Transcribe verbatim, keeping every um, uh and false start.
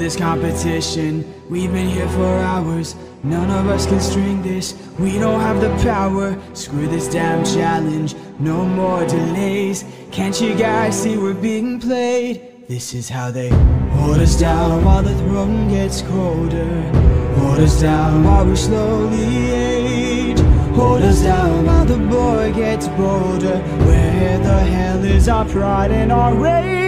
this competition. We've been here for hours, none of us can string this. We don't have the power, screw this damn challenge. No more delays, can't you guys see we're being played? This is how they hold us down while the throne gets colder. Hold us down while we slowly age. Hold us down while the boy gets bolder. Where the hell is our pride and our rage?